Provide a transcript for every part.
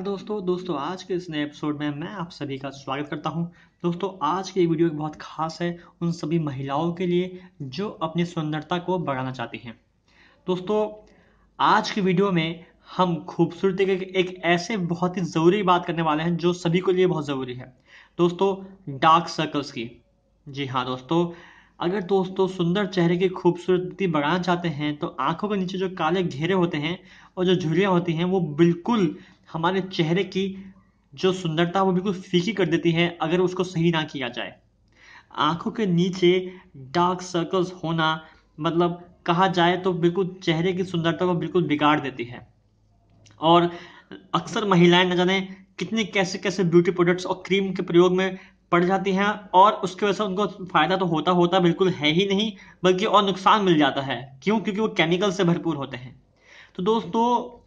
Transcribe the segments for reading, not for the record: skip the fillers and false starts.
नमस्कार दोस्तों आज के इस नए एपिसोड में मैं आप सभी का स्वागत करता हूं। दोस्तों आज की वीडियो बहुत खास है उन सभी महिलाओं के लिए जो अपनी सुंदरता को बढ़ाना चाहती हैं। दोस्तों आज की वीडियो में हम खूबसूरती के एक ऐसे बहुत ही ज़रूरी बात करने वाले हैं जो सभी के लिए बहुत ज़रूरी है। दोस्तों डार्क सर्कल्स की। जी हाँ दोस्तों, अगर दोस्तों सुंदर चेहरे की खूबसूरती बढ़ाना चाहते हैं तो आंखों के नीचे जो काले घेरे होते हैं और जो झुर्रियाँ होती हैं वो बिल्कुल हमारे चेहरे की जो सुंदरता वो बिल्कुल फीकी कर देती हैं अगर उसको सही ना किया जाए। आंखों के नीचे डार्क सर्कल्स होना मतलब कहा जाए तो बिल्कुल चेहरे की सुंदरता को बिल्कुल बिगाड़ देती है। और अक्सर महिलाएं न जाने कितने कैसे कैसे ब्यूटी प्रोडक्ट्स और क्रीम के प्रयोग में पड़ जाती हैं और उसकी वजह से उनको फायदा तो होता बिल्कुल है ही नहीं, बल्कि और नुकसान मिल जाता है। क्यों? क्योंकि वो केमिकल से भरपूर होते हैं। तो दोस्तों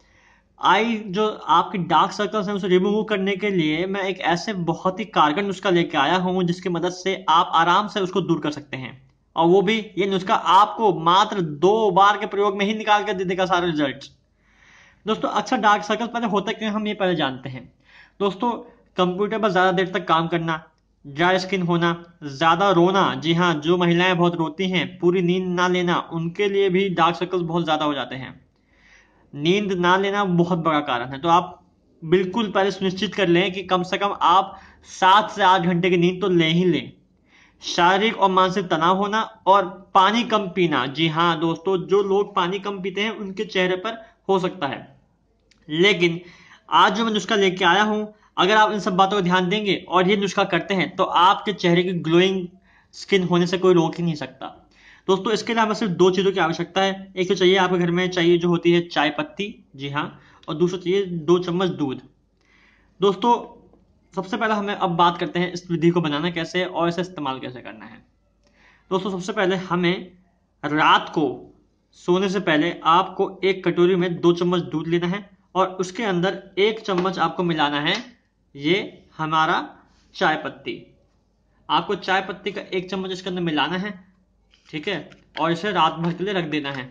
आई जो आपकी डार्क सर्कल्स हैं उसे रिमूव करने के लिए मैं एक ऐसे बहुत ही कारगर नुस्खा लेके आया हूं जिसकी मदद से आप आराम से उसको दूर कर सकते हैं। और वो भी ये नुस्खा आपको मात्र 2 बार के प्रयोग में ही निकाल कर दे देगा सारे रिजल्ट। दोस्तों अच्छा डार्क सर्कल पहले होता है क्यों हम ये पहले जानते हैं। दोस्तों कंप्यूटर पर ज़्यादा देर तक काम करना, ड्राई स्किन होना, ज़्यादा रोना, जी हाँ जो महिलाएं बहुत रोती हैं, पूरी नींद ना लेना, उनके लिए भी डार्क सर्कल्स बहुत ज़्यादा हो जाते हैं। नींद ना लेना बहुत बड़ा कारण है, तो आप बिल्कुल पहले सुनिश्चित कर लें कि कम से कम आप 7 से 8 घंटे की नींद तो ले ही लें। शारीरिक और मानसिक तनाव होना और पानी कम पीना। जी हाँ दोस्तों, जो लोग पानी कम पीते हैं उनके चेहरे पर हो सकता है, लेकिन आज जो मैं नुस्खा लेके आया हूं, अगर आप इन सब बातों को ध्यान देंगे और ये नुस्खा करते हैं तो आपके चेहरे की ग्लोइंग स्किन होने से कोई रोक ही नहीं सकता। दोस्तों इसके लिए हमें सिर्फ 2 चीज़ों की आवश्यकता है। एक तो चाहिए आपके घर में चाहिए जो होती है चाय पत्ती, जी हाँ, और दूसरा चाहिए 2 चम्मच दूध। दोस्तों सबसे पहले हमें अब बात करते हैं इस विधि को बनाना कैसे है और इसे इस्तेमाल कैसे करना है। दोस्तों सबसे पहले हमें रात को सोने से पहले आपको एक कटोरी में 2 चम्मच दूध लेना है और उसके अंदर 1 चम्मच आपको मिलाना है ये हमारा चाय पत्ती। आपको चाय पत्ती का 1 चम्मच इसके अंदर मिलाना है, ठीक है, और इसे रात भर के लिए रख देना है।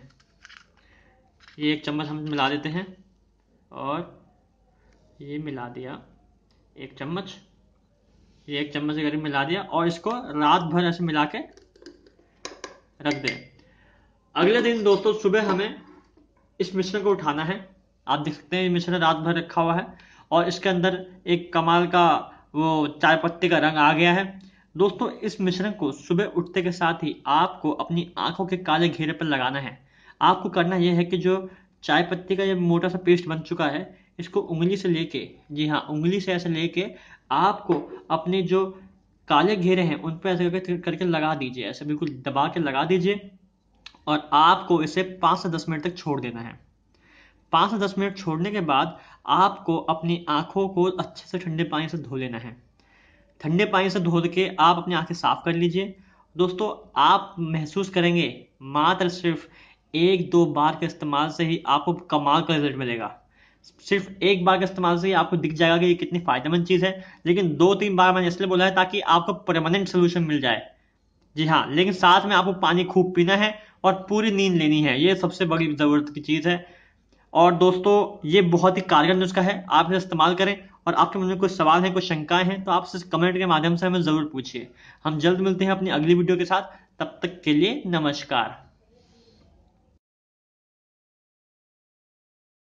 ये 1 चम्मच हम मिला देते हैं और ये मिला दिया 1 चम्मच, ये 1 चम्मच करीब मिला दिया और इसको रात भर ऐसे मिला के रख दें। अगले दिन दोस्तों सुबह हमें इस मिश्रण को उठाना है। आप देख सकते हैं ये मिश्रण रात भर रखा हुआ है और इसके अंदर एक कमाल का वो चाय पत्ती का रंग आ गया है। दोस्तों इस मिश्रण को सुबह उठते के साथ ही आपको अपनी आंखों के काले घेरे पर लगाना है। आपको करना यह है कि जो चाय पत्ती का ये मोटा सा पेस्ट बन चुका है इसको उंगली से लेके, जी हाँ उंगली से ऐसे लेके आपको अपने जो काले घेरे हैं उन पर ऐसे करके लगा दीजिए, ऐसे बिल्कुल दबा के लगा दीजिए और आपको इसे 5 से 10 मिनट तक छोड़ देना है। 5 से 10 मिनट छोड़ने के बाद आपको अपनी आंखों को अच्छे से ठंडे पानी से धो लेना है। ठंडे पानी से धो के आप अपनी आंखें साफ कर लीजिए। दोस्तों आप महसूस करेंगे मात्र सिर्फ 1-2 बार के इस्तेमाल से ही आपको कमाल का रिजल्ट मिलेगा। सिर्फ 1 बार के इस्तेमाल से ही आपको दिख जाएगा कि ये कितनी फायदेमंद चीज़ है, लेकिन 2-3 बार मैंने इसलिए बोला है ताकि आपको परमानेंट सोल्यूशन मिल जाए। जी हाँ, लेकिन साथ में आपको पानी खूब पीना है और पूरी नींद लेनी है, ये सबसे बड़ी ज़रूरत की चीज़ है। और दोस्तों ये बहुत ही कारगर नुस्खा है, आप इसे इस्तेमाल करें। और आपके मन में कोई सवाल है, कोई शंकाएं हैं तो आप इसे कमेंट के माध्यम से हमें ज़रूर पूछिए। हम जल्द मिलते हैं अपनी अगली वीडियो के साथ, तब तक के लिए नमस्कार।